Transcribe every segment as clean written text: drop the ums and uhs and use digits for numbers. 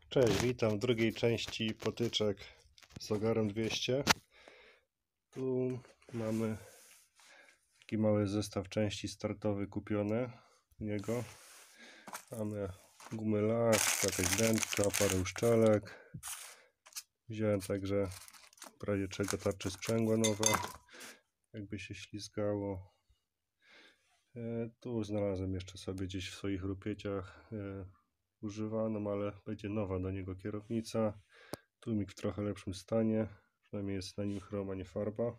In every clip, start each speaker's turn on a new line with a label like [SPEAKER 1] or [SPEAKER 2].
[SPEAKER 1] Cześć, witam w drugiej części potyczek z ogarem 200. Tu mamy taki mały zestaw części startowy kupiony u niego. Mamy gumy lak, jakaś dętka, parę uszczelek. Wziąłem także w razie czego tarcze sprzęgła nowe, jakby się ślizgało. Tu znalazłem jeszcze sobie gdzieś w swoich rupieciach używaną, ale będzie nowa do niego kierownica. Tłumik w trochę lepszym stanie, przynajmniej jest na nim chrom, a nie farba.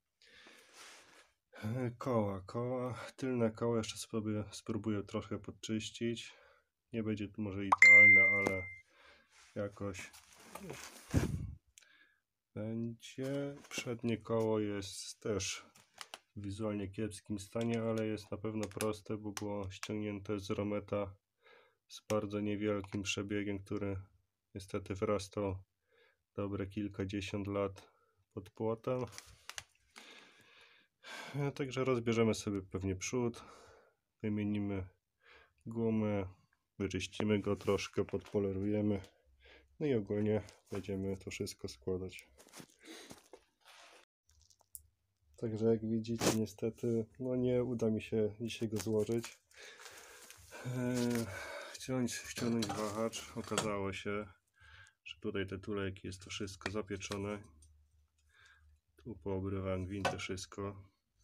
[SPEAKER 1] Tylne koło jeszcze sobie spróbuję trochę podczyścić. Nie będzie to może idealne, ale jakoś będzie. Przednie koło jest też w wizualnie kiepskim stanie, ale jest na pewno proste, bo było ściągnięte z Rometa z bardzo niewielkim przebiegiem, który niestety wyrastał dobre kilkadziesiąt lat pod płotem. Także rozbierzemy sobie pewnie przód, wymienimy gumę, wyczyścimy go troszkę, podpolerujemy, no i ogólnie będziemy to wszystko składać. Także jak widzicie, niestety nie uda mi się dzisiaj go złożyć. Ściągnąć wahacz, okazało się, że tutaj te tulejki jest to wszystko zapieczone. Tu poobrywałem gwinty, wszystko.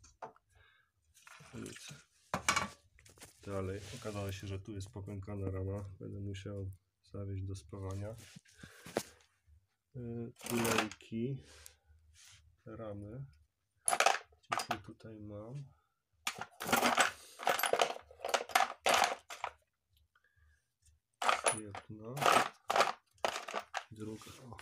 [SPEAKER 1] Nic. Dalej okazało się, że tu jest popękana rama. Będę musiał zawieźć do spawania. Tulejki, te ramy. Gdzieś je tutaj mam. Jedna. Druga. O.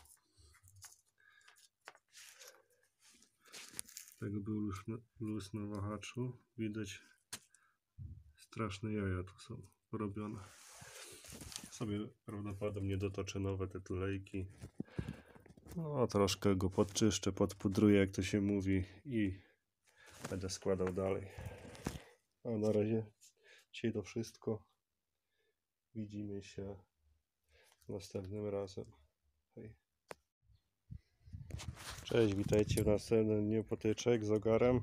[SPEAKER 1] Tego był luz na wahaczu. Widać, straszne jaja tu są porobione. Sobie prawdopodobnie dotoczę nowe te tulejki. No, troszkę go podczyszczę, podpudruję, jak to się mówi, i będę składał dalej. A na razie dzisiaj to wszystko. Widzimy się następnym razem. Hej. Cześć, witajcie w następnym dniu potyczek z ogarem.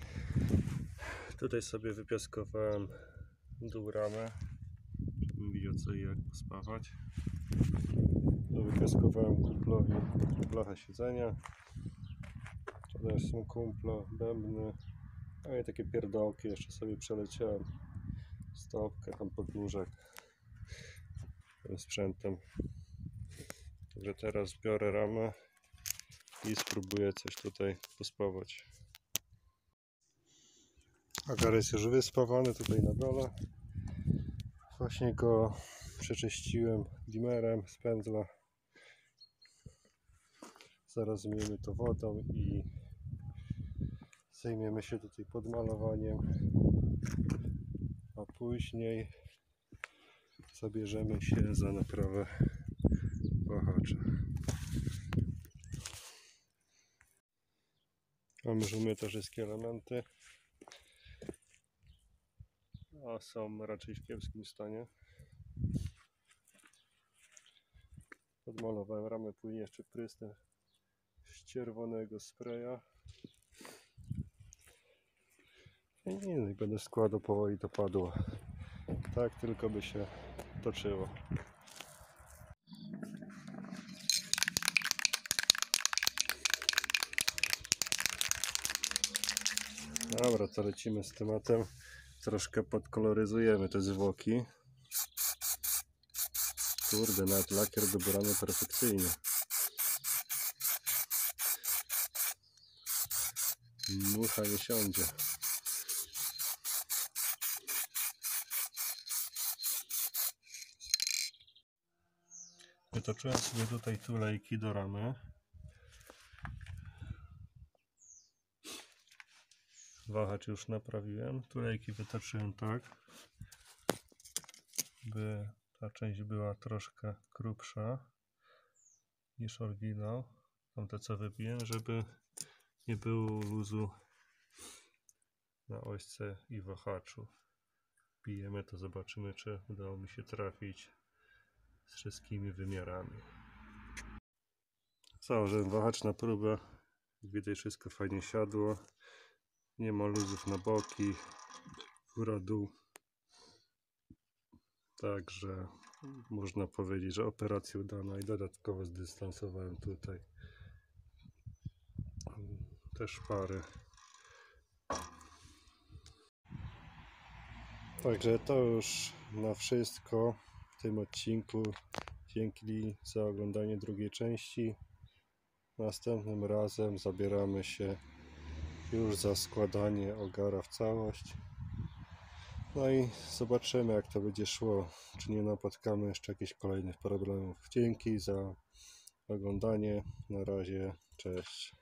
[SPEAKER 1] Tutaj sobie wypiaskowałem dół ramę, żebym widział co i jak pospawać. Tu wypiaskowałem kumplowi blachę siedzenia. Tutaj są kumpla, bębny. No i takie pierdołki jeszcze sobie przeleciałem. Stopkę, tam podnóżek tym sprzętem. Także teraz zbiorę ramę i spróbuję coś tutaj pospawać. Agar jest już wyspawany tutaj na dole. Właśnie go przeczyściłem dimmerem z pędzla. Zaraz zmyjemy to wodą i zajmiemy się tutaj podmalowaniem, a później zabierzemy się za naprawę wahacza. Mamy już umyte wszystkie elementy, a są raczej w kiepskim stanie. Podmalowałem ramę, później jeszcze prysnę z czerwonego spraya. I będę składał powoli to padło. Tak tylko by się toczyło. Dobra, to lecimy z tematem. Troszkę podkoloryzujemy te zwłoki. Kurde, nawet lakier dobrany perfekcyjnie. Mucha nie siądzie. Wytoczyłem sobie tutaj tulejki do ramy. Wahacz już naprawiłem. Tulejki wytoczyłem tak, by ta część była troszkę grubsza niż oryginał. Tamte co wybiłem, żeby nie było luzu na ośce i wahaczu. Bijemy to, zobaczymy, czy udało mi się trafić z wszystkimi wymiarami. Założyłem wahacz na próbę. Jak widać, wszystko fajnie siadło. Nie ma luzów na boki, góra, dół. Także można powiedzieć, że operacja udana i dodatkowo zdystansowałem tutaj te szpary. Także to już na wszystko w tym odcinku. Dzięki za oglądanie drugiej części. Następnym razem zabieramy się już za składanie ogara w całość. No i zobaczymy, jak to będzie szło. Czy nie napotkamy jeszcze jakichś kolejnych problemów. Dzięki za oglądanie. Na razie. Cześć.